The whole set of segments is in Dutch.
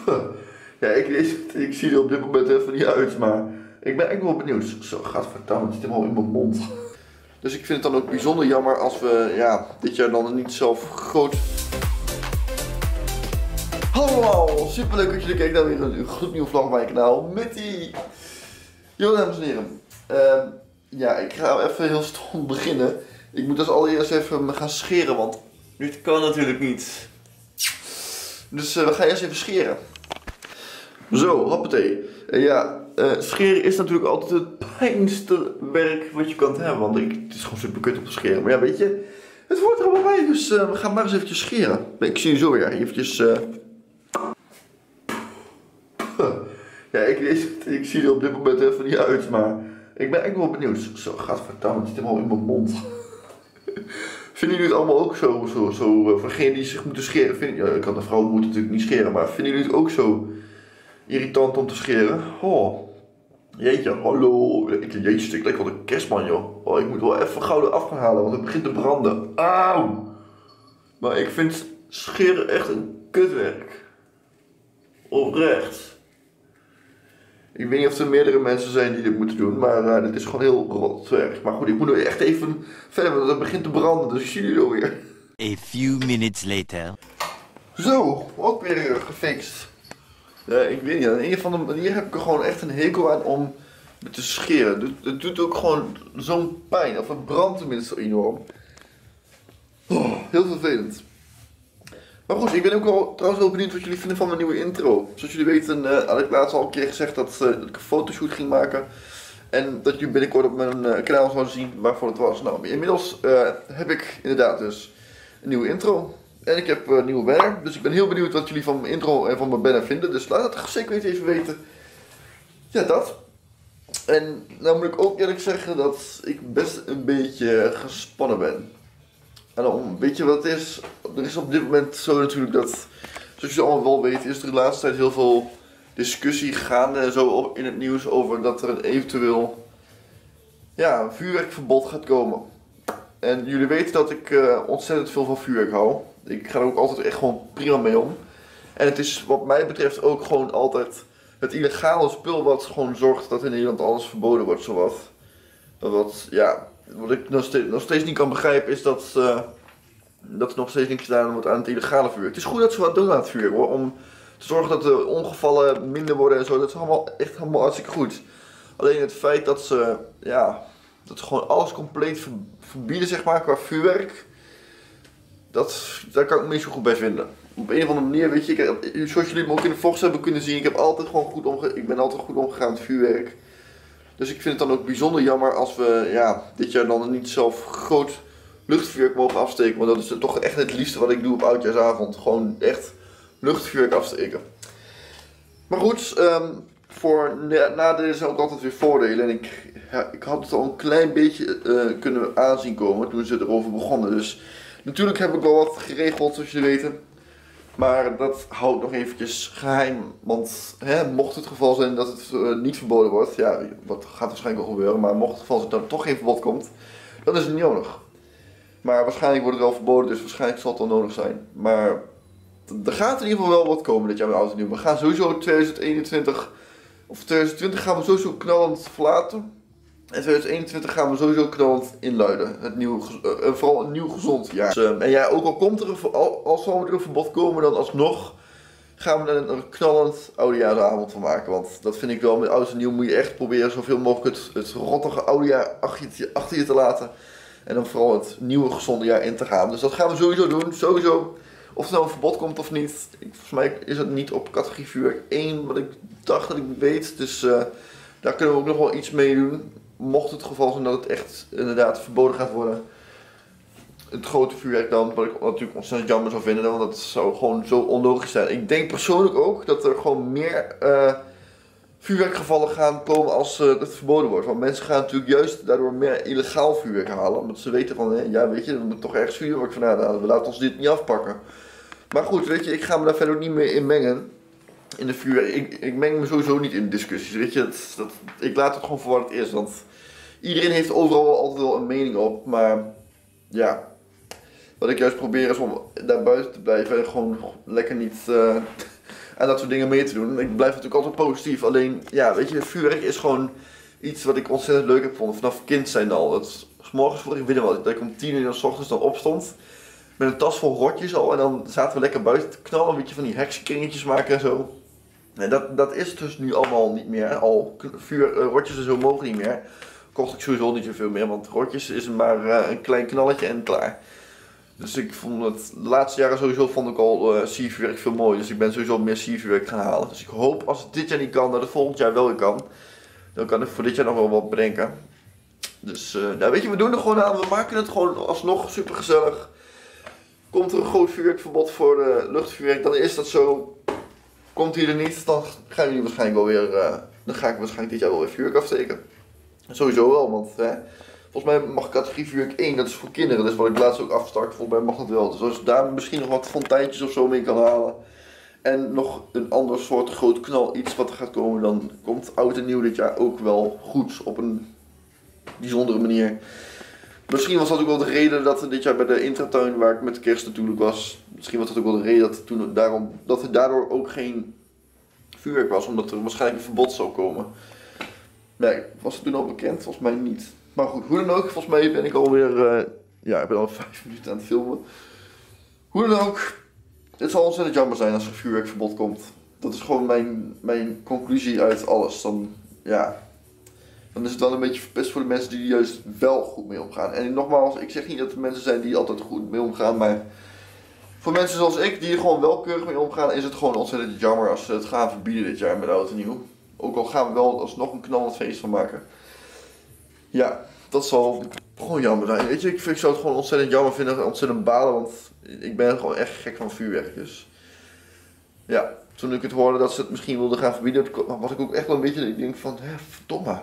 Ja, ik zie er op dit moment even niet uit, maar ik ben echt wel benieuwd. Zo, gadverdamme, het zit helemaal in mijn mond. Dus ik vind het dan ook bijzonder jammer als we, ja, dit jaar dan niet zelf groot... Hallo, superleuk dat jullie kijken naar weer een gloednieuwe vlog op mijn kanaal met die... Yo, dames en heren. Ja, ik ga even heel stom beginnen. Ik moet dus allereerst even me gaan scheren, want dit kan natuurlijk niet. Dus we gaan eerst even scheren. Zo, hoppatee. Scheren is natuurlijk altijd het pijnste werk wat je kan hebben. Want het is gewoon super kut om te scheren. Maar ja, weet je, het hoort er allemaal bij. Dus we gaan maar eens eventjes scheren. Ik zie je zo weer. Eventjes... Ja, ik zie er op dit moment even niet uit. Maar ik ben echt wel benieuwd. Zo, gadverdamme, het zit helemaal in mijn mond. Vinden jullie het allemaal ook zo voor degenen die zich moeten scheren? Ja, de vrouw moet natuurlijk niet scheren, maar vinden jullie het ook zo irritant om te scheren? Oh, jeetje, hallo. Jeetje, ik lijk wel een kerstman, joh. Oh, ik moet wel even gauw af gaan halen, want het begint te branden. Auw! Maar ik vind scheren echt een kutwerk. Oprecht. Ik weet niet of er meerdere mensen zijn die dit moeten doen, maar dit is gewoon heel rot werk. Maar goed, ik moet nu echt even verder, want het begint te branden, dus ik zie jullie alweer. A few minutes later. Zo, ook weer gefixt. Ja, ik weet niet, aan een of andere manier heb ik er gewoon echt een hekel aan om me te scheren. Het doet ook gewoon zo'n pijn, of het brandt tenminste enorm. Oh, heel vervelend. Maar goed, ik ben ook wel trouwens wel benieuwd wat jullie vinden van mijn nieuwe intro. Zoals jullie weten had ik laatst al een keer gezegd dat ik een fotoshoot ging maken. En dat jullie binnenkort op mijn kanaal zouden zien waarvoor het was. Nou, inmiddels heb ik inderdaad dus een nieuwe intro. En ik heb een nieuwe banner. Dus ik ben heel benieuwd wat jullie van mijn intro en van mijn banner vinden. Dus laat het zeker even weten. Ja, dat. En nou moet ik ook eerlijk zeggen dat ik best een beetje gespannen ben. En dan, weet je wat het is? Er is op dit moment zo natuurlijk dat, zoals je allemaal wel weet, is er de laatste tijd heel veel discussie gaande en zo in het nieuws over dat er een eventueel een vuurwerkverbod gaat komen. En jullie weten dat ik ontzettend veel van vuurwerk hou. Ik ga er ook altijd echt gewoon prima mee om. En het is wat mij betreft ook gewoon altijd het illegale spul wat gewoon zorgt dat in Nederland alles verboden wordt, zowat. Wat ik nog steeds niet kan begrijpen is dat er nog steeds niks gedaan wordt aan het illegale vuur. Het is goed dat ze wat doen aan het vuur, hoor, om te zorgen dat de ongevallen minder worden en zo. Dat is echt allemaal hartstikke goed. Alleen het feit dat ze gewoon alles compleet verbieden, zeg maar, qua vuurwerk. Daar kan ik me niet zo goed bij vinden. Op een of andere manier, weet je, zoals jullie me ook in de vlogs hebben kunnen zien, ik ben altijd goed omgegaan met vuurwerk. Dus ik vind het dan ook bijzonder jammer als we dit jaar dan niet zelf groot luchtvuurwerk mogen afsteken. Want dat is toch echt het liefste wat ik doe op oudjaarsavond. Gewoon echt luchtvuurwerk afsteken. Maar goed, voor nadelen zijn ook altijd weer voordelen. En ik had het al een klein beetje kunnen aanzien komen toen ze erover begonnen. Dus natuurlijk heb ik wel wat geregeld, zoals jullie weten. Maar dat houdt nog eventjes geheim, want mocht het geval zijn dat het niet verboden wordt, wat gaat waarschijnlijk wel gebeuren, maar mocht het geval zijn dat er toch geen verbod komt, dan is het niet nodig. Maar waarschijnlijk wordt het wel verboden, dus waarschijnlijk zal het wel nodig zijn. Maar er gaat in ieder geval wel wat komen dit jaar met oud en nieuw. We gaan sowieso 2021, of 2020 gaan we sowieso knallend verlaten. En 2021 gaan we sowieso knallend inluiden. Vooral een nieuw gezond jaar. Dus, en ook al komt al zal er een verbod komen, dan alsnog gaan we er een knallend oudejaarsavond van maken. Want dat vind ik wel, met oud en nieuw moet je echt proberen zoveel mogelijk het rottige oudejaar achter je te laten. En dan vooral het nieuwe gezonde jaar in te gaan. Dus dat gaan we sowieso doen. Sowieso. Of er nou een verbod komt of niet. Volgens mij is het niet op categorie vuurwerk 1 wat ik dacht dat ik weet. Dus daar kunnen we ook nog wel iets mee doen. Mocht het geval zijn dat het echt inderdaad verboden gaat worden. Het grote vuurwerk dan, wat ik natuurlijk ontzettend jammer zou vinden, want dat zou gewoon zo onlogisch zijn. Ik denk persoonlijk ook dat er gewoon meer vuurwerkgevallen gaan komen als het verboden wordt. Want mensen gaan natuurlijk juist daardoor meer illegaal vuurwerk halen. Omdat ze weten van, weet je, we moeten toch ergens vuurwerk vandaan halen. We laten ons dit niet afpakken. Maar goed, weet je, ik ga me daar verder ook niet meer in mengen. In de vuurwerk. Ik meng me sowieso niet in discussies, weet je. Ik laat het gewoon voor wat het is, want iedereen heeft overal altijd wel een mening op. Maar ja, wat ik juist probeer is om daar buiten te blijven en gewoon lekker niet aan dat soort dingen mee te doen. Ik blijf natuurlijk altijd positief. Alleen, ja, weet je, vuurwerk is gewoon iets wat ik ontzettend leuk heb gevonden. Vanaf kind zijn al. Dat 's morgens vroeg, ik weet nog wel, dat ik om 10 uur 's ochtends dan opstond. Met een tas vol rotjes al. En dan zaten we lekker buiten te knallen. Een beetje van die heksenkringetjes maken en zo. En dat is dus nu allemaal niet meer. Rotjes en zo mogen niet meer. Kocht ik sowieso niet zoveel meer. Want rotjes is maar een klein knalletje en klaar. Dus ik vond het de laatste jaren sowieso vond ik al siervuurwerk veel mooier. Dus ik ben sowieso meer siervuurwerk gaan halen. Dus ik hoop als het dit jaar niet kan, dat het volgend jaar wel weer kan. Dan kan ik voor dit jaar nog wel wat bedenken. Dus nou weet je, we doen er gewoon aan. We maken het gewoon alsnog super gezellig. Komt er een groot vuurwerkverbod voor luchtvuurwerk, dan is dat zo. Komt hij er niet, dan gaan jullie waarschijnlijk wel weer. Dan ga ik waarschijnlijk dit jaar wel weer vuurwerk afsteken. Sowieso wel, want volgens mij mag categorie vuurwerk 1, dat is voor kinderen. Dat is wat ik laatst ook afstak. Volgens mij mag dat wel. Dus als je daar misschien nog wat fonteintjes of zo mee kan halen. En nog een ander soort groot knal iets wat er gaat komen. Dan komt oud en nieuw dit jaar ook wel goed. Op een bijzondere manier. Misschien was dat ook wel de reden dat er dit jaar bij de intratuin waar ik met de kerst natuurlijk was. Misschien was dat ook wel de reden dat er daardoor ook geen vuurwerk was. Omdat er waarschijnlijk een verbod zou komen. Nee, was het toen al bekend? Volgens mij niet. Maar goed, hoe dan ook, volgens mij ben ik alweer, ik ben al 5 minuten aan het filmen. Hoe dan ook, het zal ontzettend jammer zijn als er vuurwerkverbod komt. Dat is gewoon mijn conclusie uit alles. Dan is het wel een beetje verpest voor de mensen die er juist wel goed mee omgaan. En nogmaals, ik zeg niet dat er mensen zijn die altijd goed mee omgaan, maar voor mensen zoals ik, die er gewoon wel keurig mee omgaan, is het gewoon ontzettend jammer als ze het gaan verbieden dit jaar met oud en nieuw. Ook al gaan we wel alsnog een knallend feest van maken. Ja, dat zal gewoon jammer zijn. Weet je, ik zou het gewoon ontzettend jammer vinden, ontzettend balen, want ik ben gewoon echt gek van vuurwerk. Dus ja, toen ik het hoorde dat ze het misschien wilden gaan verbieden, was ik ook echt wel een beetje, ik denk van, verdomme.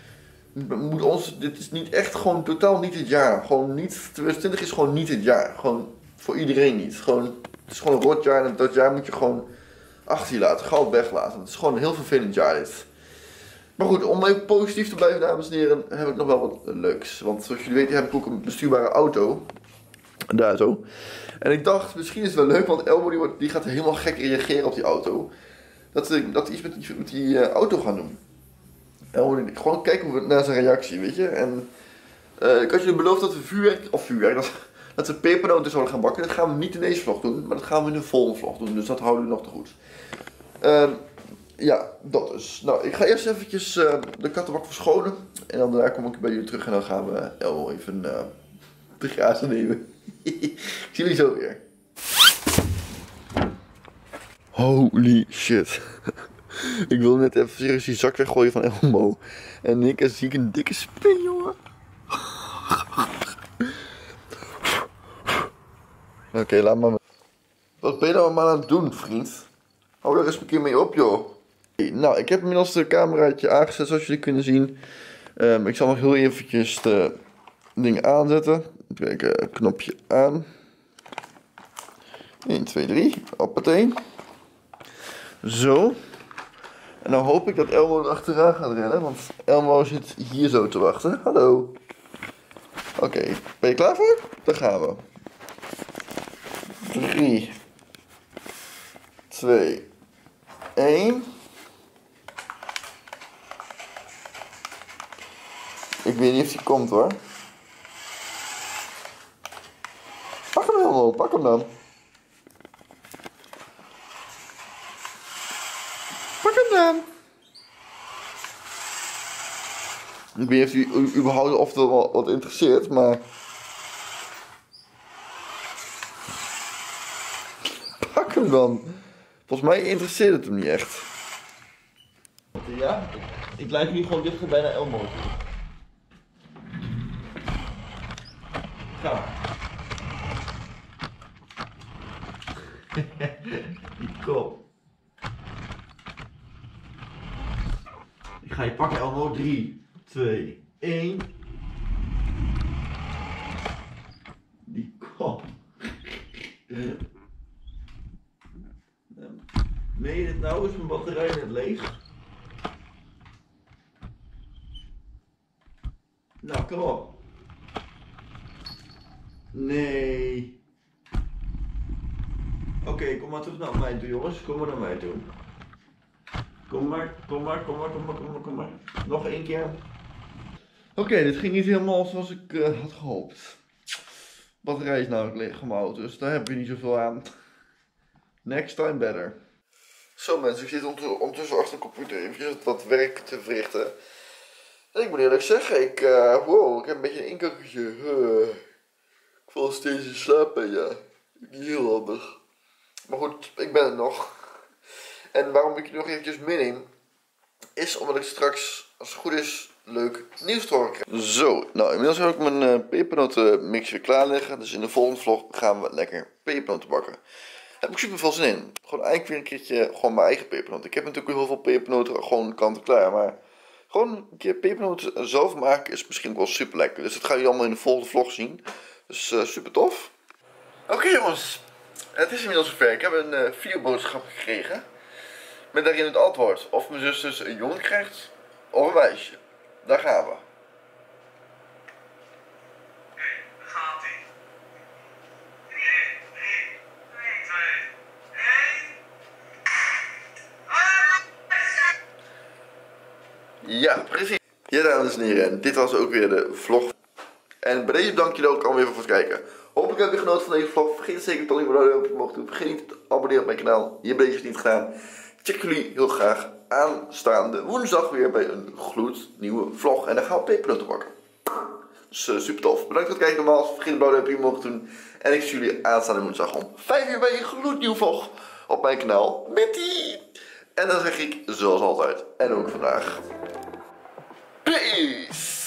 Dit is niet echt gewoon totaal niet het jaar. Gewoon niet, 2020 is gewoon niet het jaar. Gewoon voor iedereen niet. Gewoon, het is gewoon een rot jaar en dat jaar moet je gewoon achter je laten, goud weglaten. Het is gewoon een heel vervelend jaar dit. Maar goed, om even positief te blijven, dames en heren, heb ik nog wel wat leuks. Want zoals jullie weten heb ik ook een bestuurbare auto. Daar zo. En ik dacht, misschien is het wel leuk, want Elmo die gaat helemaal gek reageren op die auto. Dat we iets met die auto gaan doen. Elmo, gewoon kijken naar zijn reactie, weet je. En ik had jullie beloofd dat we dat we pepernoten zouden gaan bakken. Dat gaan we niet in deze vlog doen, maar dat gaan we in de volgende vlog doen. Dus dat houden we nog te goed. Ja, dat is. Nou, ik ga eerst eventjes de kattenbak verschonen. En dan daarna kom ik bij jullie terug en dan gaan we Elmo even de grazen nemen. Ik zie jullie zo weer. Holy shit. Ik wil net even serieus die zak weggooien van Elmo. En zie ik een dikke spin, jongen. Oké, laat maar. Wat ben je nou maar aan het doen, vriend? Hou er eens een keer mee op, joh. Nou, ik heb inmiddels de cameraatje aangezet, zoals jullie kunnen zien. Ik zal nog heel eventjes de ding aanzetten. Even kijken, knopje aan. 1, 2, 3. Hoppatee. Zo. En dan hoop ik dat Elmo er achteraan gaat rennen, want Elmo zit hier zo te wachten. Hallo. Oké, ben je klaar voor? Daar gaan we. 3, 2, 1. Ik weet niet of die komt hoor. Pak hem Elmo, pak hem dan. Pak hem dan. Ik weet niet of u überhaupt of het wat interesseert, maar... Pak hem dan. Volgens mij interesseert het hem niet echt. Ja, ik lijk nu gewoon dichter bij naar Elmo. Ga. Die kop. Ik ga je pakken, Elmo. 3, 2, 1. Die kop. Meen je dit nou? Is mijn batterij net leeg? Nou, kom op. Nee. Oké, Oké, kom maar terug naar mij toe, jongens. Kom maar naar mij toe. Kom maar. Nog één keer. Oké, dit ging niet helemaal zoals ik had gehoopt. Batterij is namelijk leeg van mijn auto, dus daar heb je niet zoveel aan. Next time better. Zo mensen, ik zit ondertussen achter de computer even wat werk te verrichten. En ik moet eerlijk zeggen, ik heb een beetje een inkakkertje. Ik val steeds in slaap en ja, niet heel handig. Maar goed, ik ben er nog. En waarom ik je nog eventjes meeneem, is omdat ik straks, als het goed is, leuk nieuws te horen krijg. Zo, nou inmiddels heb ik mijn pepernoten mixer klaar liggen. Dus in de volgende vlog gaan we lekker pepernoten bakken. Daar heb ik super veel zin in. Gewoon eigenlijk weer een keertje gewoon mijn eigen pepernoten. Ik heb natuurlijk heel veel pepernoten gewoon kant en klaar. Maar gewoon een keer pepernoten zelf maken is misschien ook wel super lekker. Dus dat gaan jullie allemaal in de volgende vlog zien. Dus super tof. Oké jongens, het is inmiddels zover. Ik heb een videoboodschap gekregen. Met daarin het antwoord of mijn zus dus een jongen krijgt of een meisje. Daar gaan we. Oké, daar gaat ie. 3, 2, 1. Ja, precies. Ja, dames en heren, dit was ook weer de vlog. En bij deze bedank jullie ook allemaal weer voor het kijken. Hopelijk hebben jullie genoten van deze vlog. Vergeet zeker dat jullie een duimpje mogen doen. Vergeet niet te abonneren op mijn kanaal. Je hebt deze niet gedaan. Check jullie heel graag aanstaande woensdag weer bij een gloednieuwe vlog. En dan gaan we pepernoten bakken. Dus super tof. Bedankt voor het kijken nogmaals. Vergeet een blauw duimpje mogen doen. En ik zie jullie aanstaande woensdag om 5 uur bij een gloednieuwe vlog op mijn kanaal. En dan zeg ik zoals altijd. En ook vandaag. Peace!